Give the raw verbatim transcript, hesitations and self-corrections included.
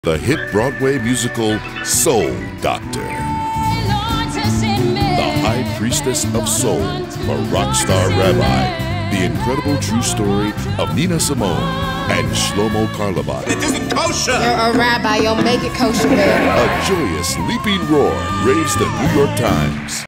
The hit Broadway musical Soul Doctor. The High Priestess of Soul, a rock star rabbi. The incredible true story of Nina Simone and Shlomo Karlovac. It isn't kosher! You're a rabbi, you'll make it kosher, man. A joyous, leaping roar raves the New York Times.